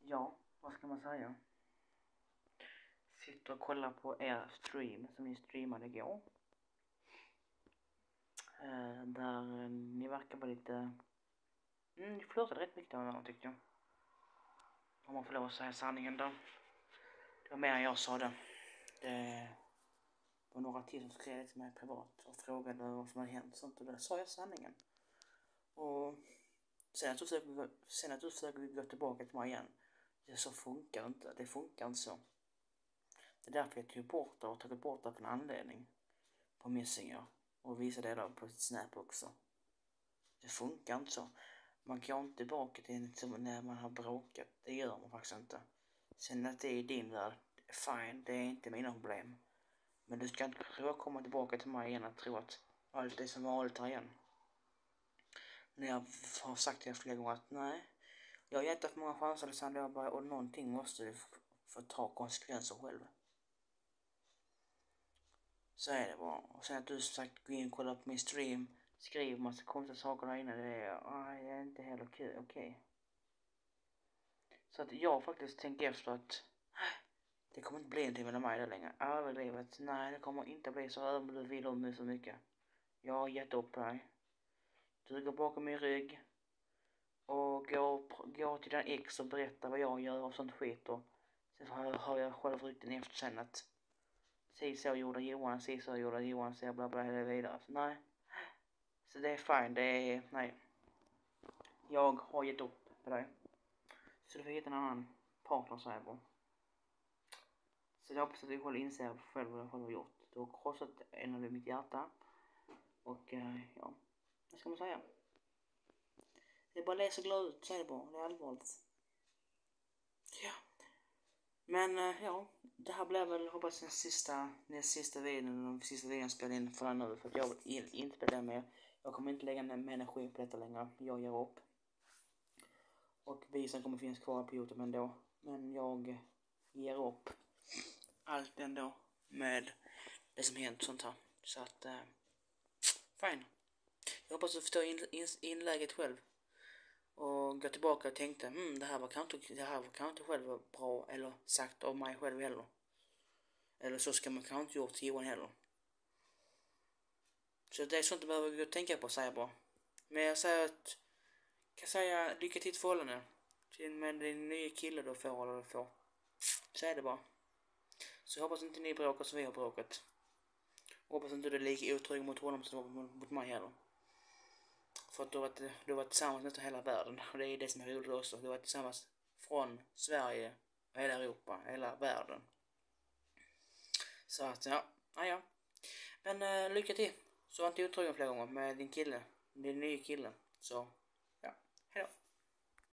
Ja, vad ska man säga? Sitter och kollar på er stream som ni streamade igår. Där ni verkar vara lite... ni flörtade rätt mycket av tyckte jag. Om man får lov att säga sanningen då. Det var mer än jag sa det. Det var några till som skrev till mig privat och frågade vad som hade hänt och sånt. Och där sa jag sanningen. Och sen att du försöker gå tillbaka till mig igen. Det så funkar inte. Det funkar inte så. Det är därför jag tagit bort det på en anledning. På Messenger. Och visade det då på sitt Snap också. Det funkar inte så. Man går inte tillbaka till när man har bråkat. Det gör man faktiskt inte. Sen att det är din värld. Fine, det är inte mina problem. Men du ska inte komma tillbaka till mig igen och tro att allt är som vanligt här igen. När jag har sagt det flera gånger att nej. Jag har gett för många chanser Alexander och någonting måste du få ta konsekvenser själv. Så är det bara. Och sen att du som sagt går in och kollar på min stream. Skriver massa konstiga saker där inne. Det är inte heller okej. Så att jag faktiskt tänker efter att det kommer inte bli någonting mellan mig där längre. Aldrig livet. Nej, det kommer inte bli så över du vill om mig så mycket. Jag har gett upp på dig. Du går bakom min rygg. Och går till den ex och berättar vad jag gör och sånt skit. Och sen har jag själv rykten efter sen att så gjorde Johan, så gjorde Johan, så bla bla hela vidare. Så nej. Så det är fine, det är, nej. Jag har gett upp på dig. Så du får hitta en annan partner så här på. Så jag hoppas att du själv inser själv vad jag själv har gjort. Du har krossat en av mitt hjärta. Och ja, vad ska man säga? Det är bara läsa glad ut, så är det bara. Det är allvarligt. Ja. Men ja, det här blev väl hoppas den sista videon spelar in för den nu. För att jag vill inte spela med. Jag kommer inte lägga ner energi på detta längre. Jag ger upp. Och videon kommer finnas kvar på YouTube ändå. Men jag ger upp allt ändå med det som hänt sånt här. Så att, fine. Jag hoppas du förstår inlägget själv. Och gå tillbaka och tänkte, det här var kanske själv bra eller sagt av mig själv heller. Eller så ska man kanske inte gjort till Johan heller. Så det är sånt du behöver gå och tänka på, säger jag bara. Men jag säger att, kan säga lycka till förhållande. Med din nya kille du får. Så är det bara. Så jag hoppas inte ni bråkar som vi har bråkat. Jag hoppas inte du är lika otrygg mot honom som du var mot mig heller. För att du har varit tillsammans nästan hela världen. Och det är det som är roligt också. Du har varit tillsammans från Sverige och hela Europa, hela världen. Så att ja. Men lycka till. Så var inte otrogen flera gånger med din nya kille. Så ja, hejdå.